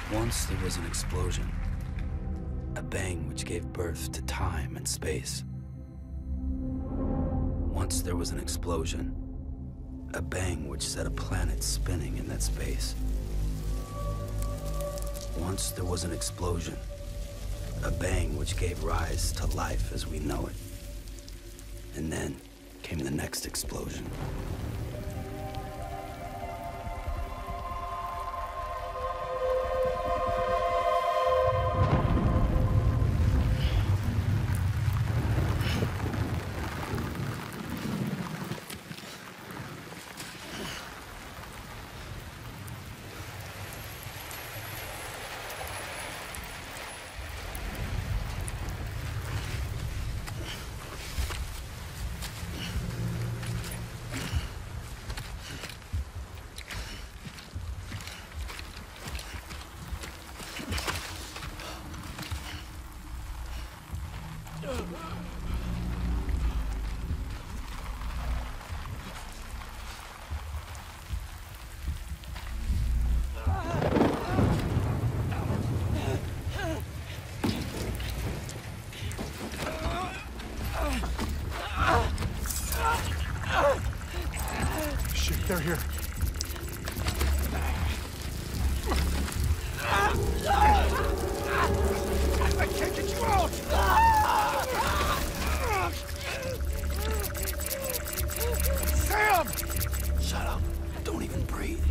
Once there was an explosion, a bang which gave birth to time and space. Once there was an explosion, a bang which set a planet spinning in that space. Once there was an explosion, a bang which gave rise to life as we know it. And then came the next explosion. Shit, they're here. I can't get you out! Sam! Shut up. Don't even breathe.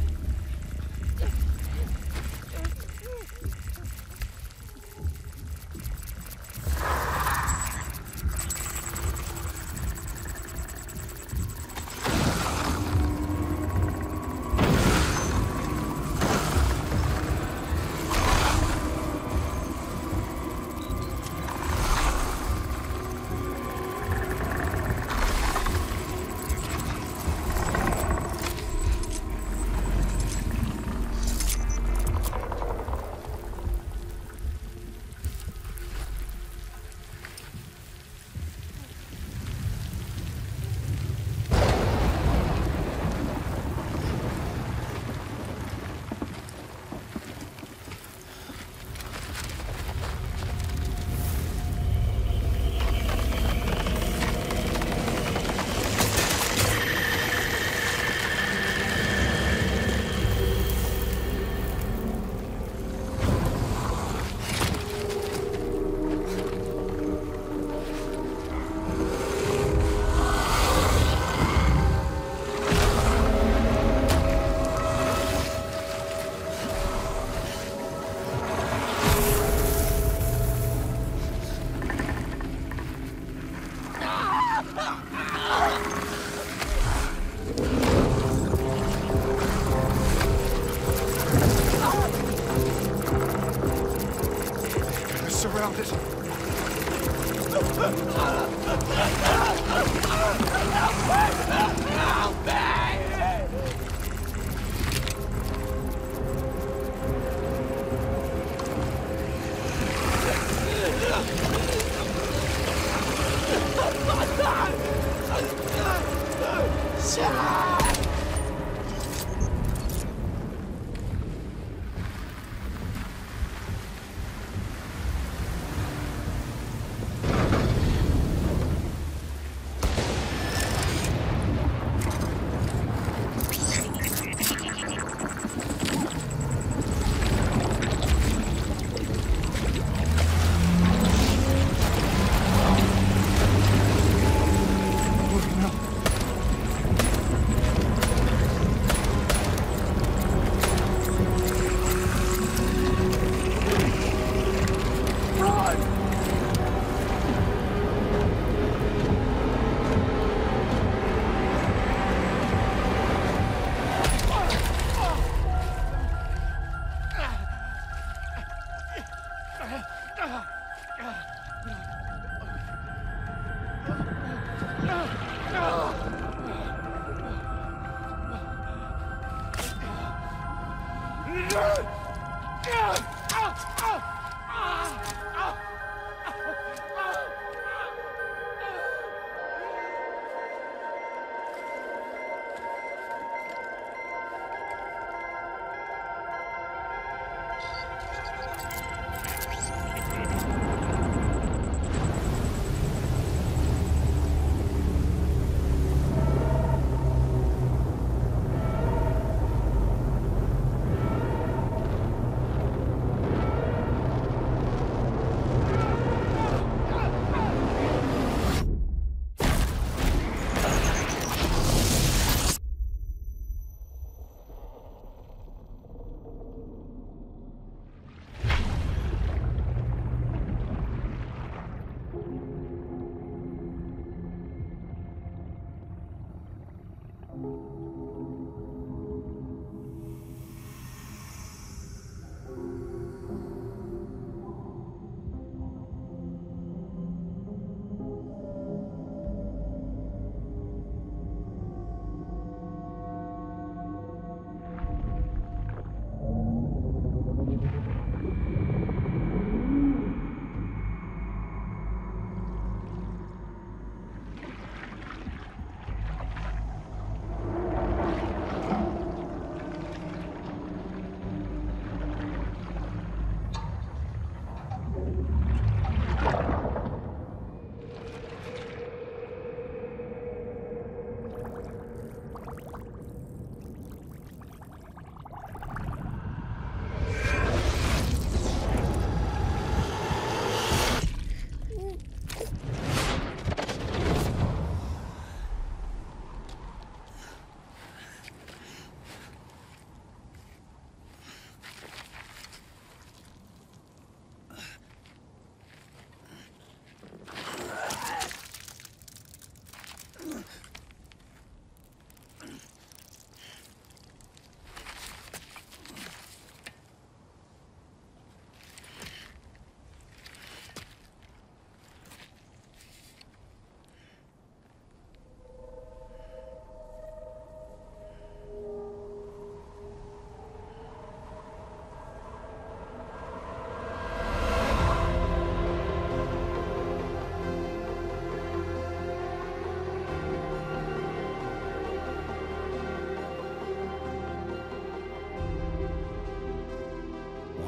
Surrounded.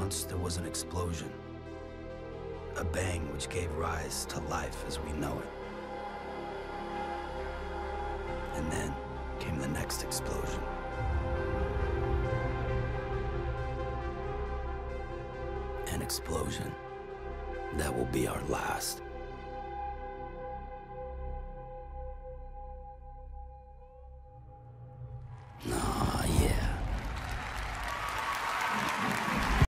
Once there was an explosion. A bang which gave rise to life as we know it. And then came the next explosion. An explosion that will be our last.